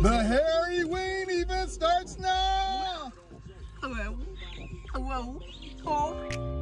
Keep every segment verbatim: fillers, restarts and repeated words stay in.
The Harryween event starts now! Hello. Hello. Oh.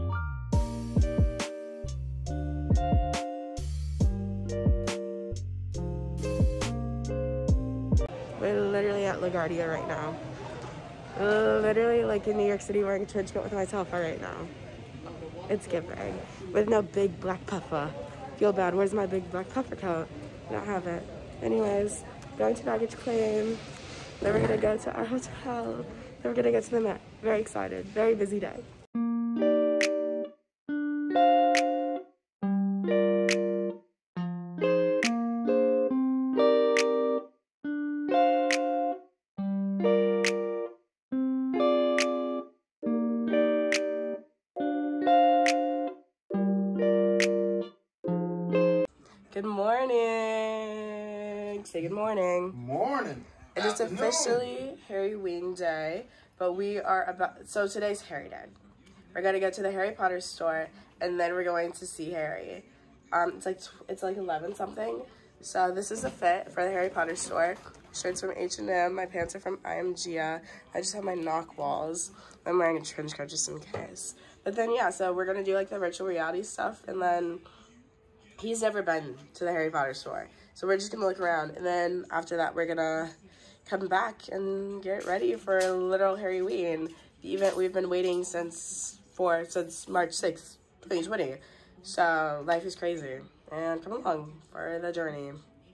We're literally at LaGuardia right now. Literally like in New York City wearing a trench coat with myself right now. It's giving. With no big black puffer. Feel bad. Where's my big black puffer coat? I don't have it. Anyways, going to baggage claim. Then we're gonna go to our hotel. Then we're gonna go to the Met. Very excited. Very busy day. Good morning. Say good morning. Morning. It is officially Harryween Day, but we are about, so today's Harry Day. We're gonna go to the Harry Potter store, and then we're going to see Harry. Um, it's like, it's like eleven something. So this is the fit for the Harry Potter store. Shirts from H and M, my pants are from I M G A. I just have my knock walls. I'm wearing a trench coat just in case. But then yeah, so we're gonna do like the virtual reality stuff, and then he's never been to the Harry Potter store. So we're just gonna look around, and then after that we're gonna come back and get ready for a little Harryween, the event we've been waiting since for since March sixth, twenty twenty. So life is crazy, and come along for the journey.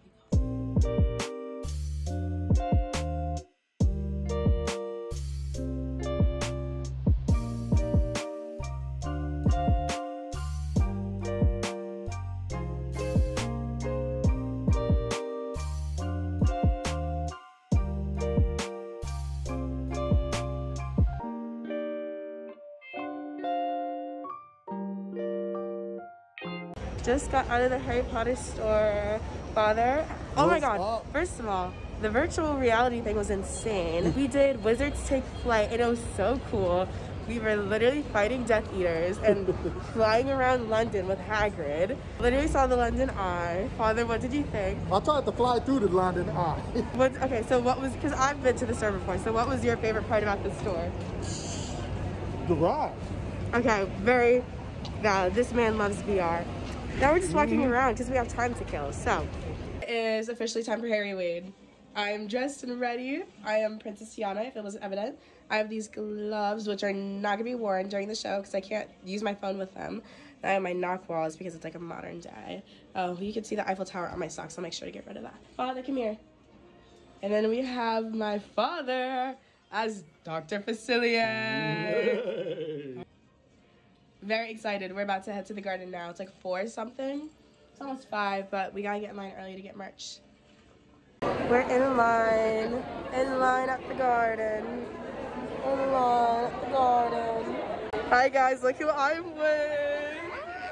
Just got out of the Harry Potter store. Father, oh my god, up? First of all, the virtual reality thing was insane. We did Wizards Take Flight, and it was so cool. We were literally fighting Death Eaters and flying around London with Hagrid. Literally saw the London Eye. Father, what did you think? I tried to fly through the London Eye. What, okay, so what was, because I've been to the store before, so what was your favorite part about the store? The ride. Okay, very valid. This man loves V R. Now we're just walking Mm-hmm. around because we have time to kill. So it is officially time for Harryween. I am dressed and ready. I am Princess Tiana, if it wasn't evident. I have these gloves, which are not gonna be worn during the show because I can't use my phone with them. And I have my knock walls because it's like a modern day. Oh, you can see the Eiffel Tower on my socks. I'll make sure to get rid of that. Father, come here. And then we have my father as Doctor Facilier. Very excited. We're about to head to the garden now. It's like four something. It's almost five, but we gotta get in line early to get merch. We're in line. In line at the garden. In line at the garden. Hi guys, look who I'm with.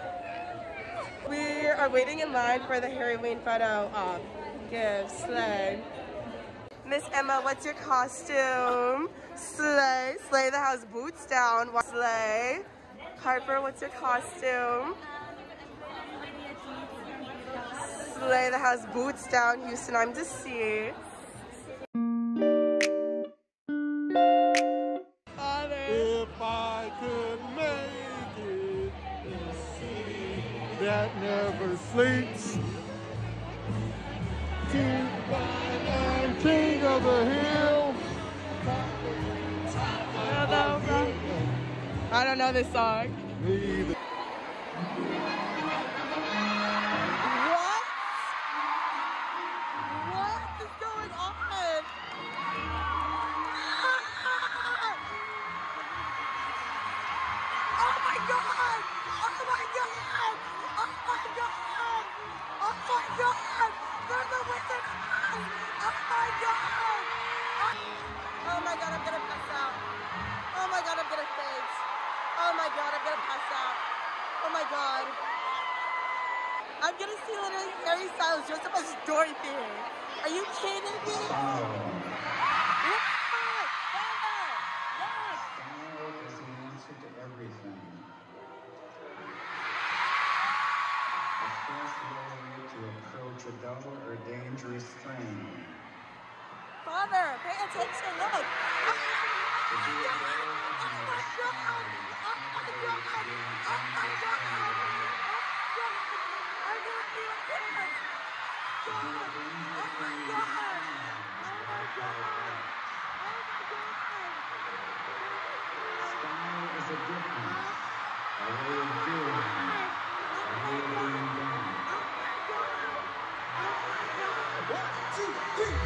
We are waiting in line for the Harryween photo op. Give, slay. Miss Emma, what's your costume? Slay. Slay that has boots down. Slay. Harper, what's your costume? Slay that has boots down. Houston, I'm deceased. Father. If I could make it in a city that never sleeps, King, I'm king of the hill. I don't know this song. Me either. What? What is going on? Oh my god! Oh my god! Oh my god! Oh my god! They're the Wizard of Oz! Oh my god! Oh my god, I'm gonna pass out. Oh my god, I'm gonna faint. Oh my god, I'm gonna pass out. Oh my god. I'm gonna see literally Harry Styles dressed up as Dorothy. Are you kidding me? What? Style is the answer to everything. The first way to approach a double or dangerous thing. Pay attention, look. Oh my god! Oh my god! Oh my god! Oh my god! I don't feel it! Oh my god! Oh my god! Style is a difference. A way of doing things. A way of being done. One, two, three.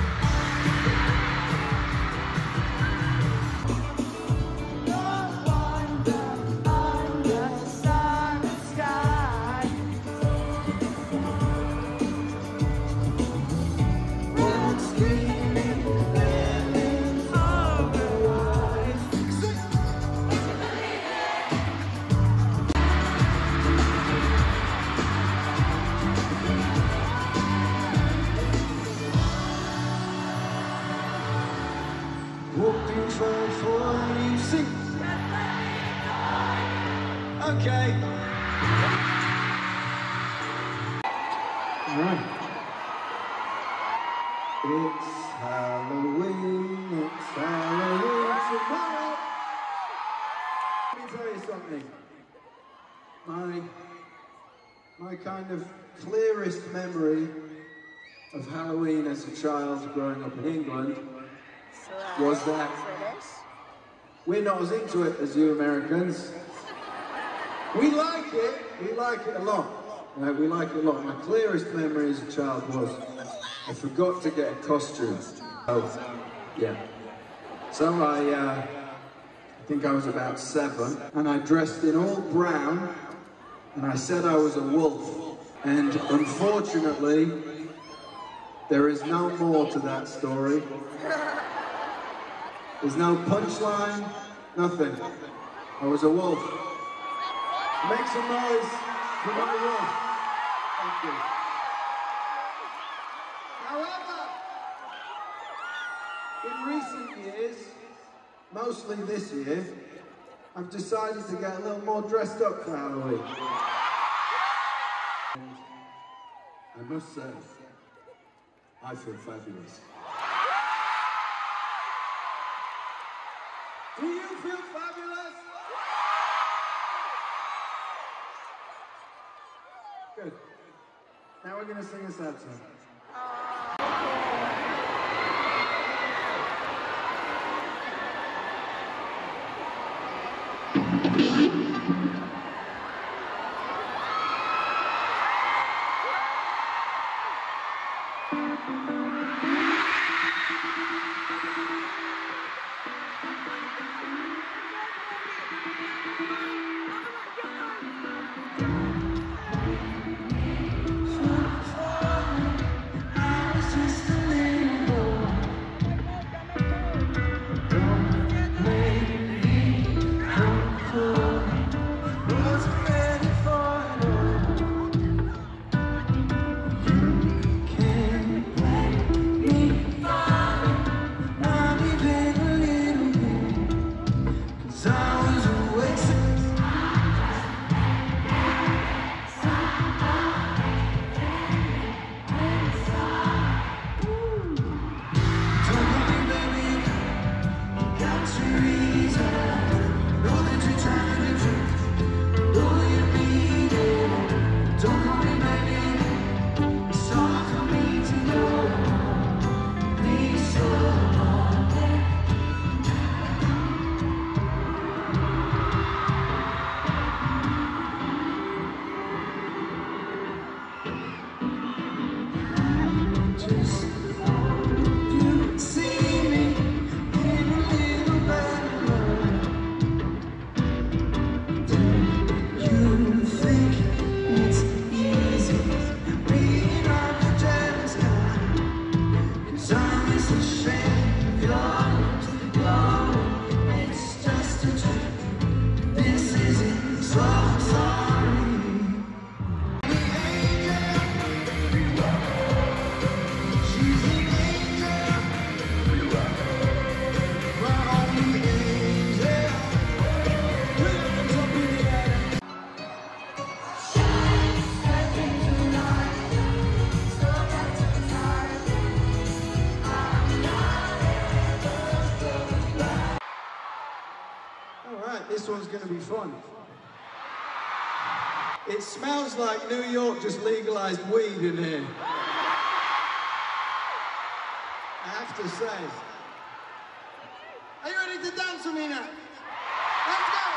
Walking for for you sing. Okay. Right. It's Halloween, it's Halloween tomorrow. Let me tell you something. My, my kind of clearest memory of Halloween as a child growing up in England was that we're not as into it as you Americans. We like it, we like it a lot. Right? We like it a lot. My clearest memory as a child was I forgot to get a costume. Oh, yeah. So I, uh, I think I was about seven, and I dressed in all brown, and I said I was a wolf. And unfortunately, there is no more to that story. There's no punchline, nothing. I was a wolf. Make some noise for my wolf. Thank you. However, in recent years, mostly this year, I've decided to get a little more dressed up for Halloween. And I must say, I feel fabulous. Do you feel fabulous? Good. Now we're going to sing a sad song. this one's going to be fun. It smells like New York just legalized weed in here. I have to say. Are you ready to dance with me now? Let's go!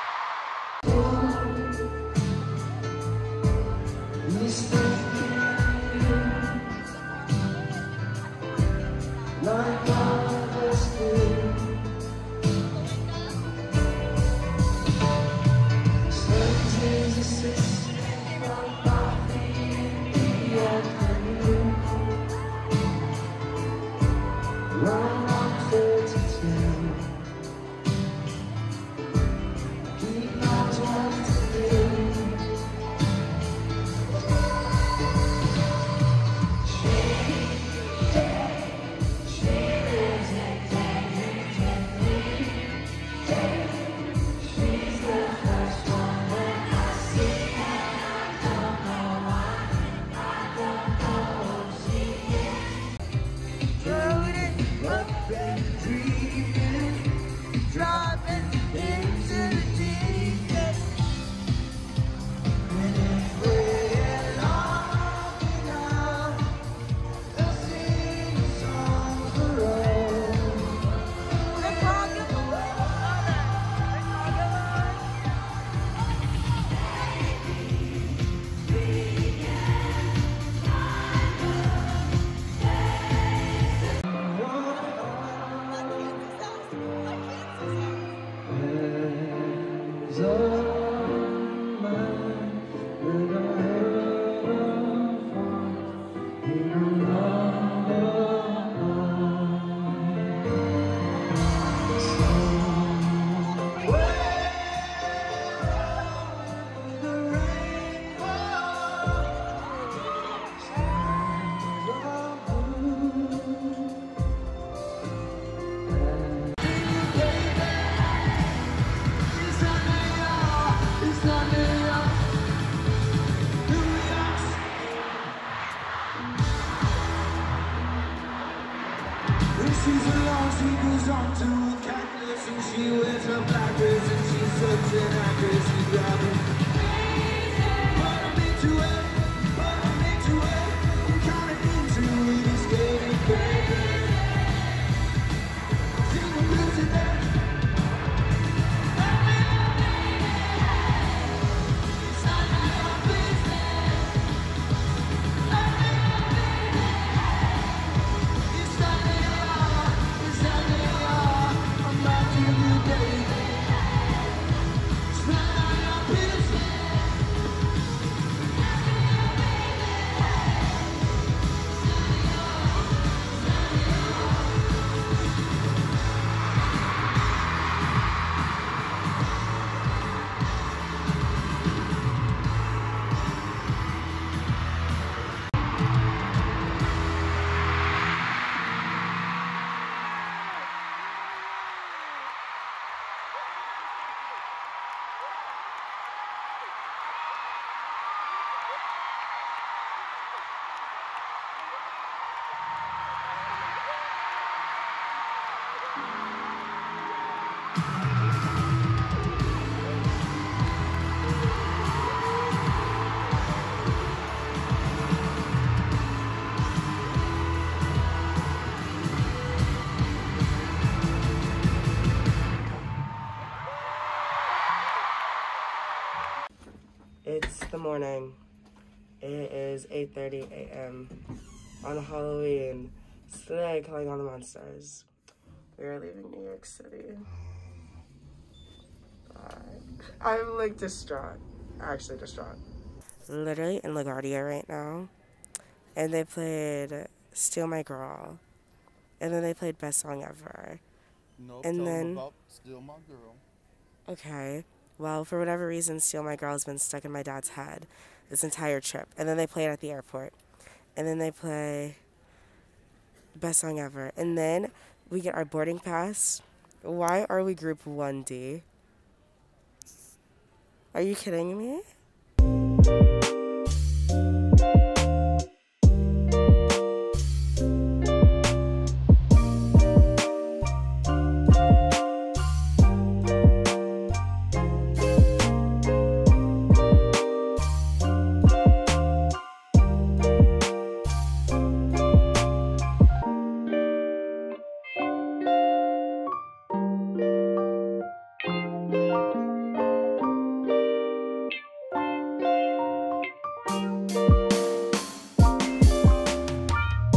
Like others do. Sometimes it's just from coffee and honey. Run on thirty-two. Keep my time to do. She's alone, she goes on to a cactus, and she wears her black dress, and she's such an actress. She's driving crazy, but I'm into it, but I'm into it. I'm kinda into it, it's getting crazy. Sing the music there. It's not your business. It's not It's the morning. It is eight thirty a m on Halloween. It's today Calling All the Monsters. We are leaving New York City. Bye. I'm like distraught. Actually distraught. Literally in LaGuardia right now. And they played Steal My Girl. And then they played Best Song Ever. No, and tell then them about Steal My Girl. Okay. Well, for whatever reason, Steal My Girl has been stuck in my dad's head this entire trip. And then they play it at the airport. And then they play Best Song Ever. And then we get our boarding pass. Why are we group one D? Are you kidding me?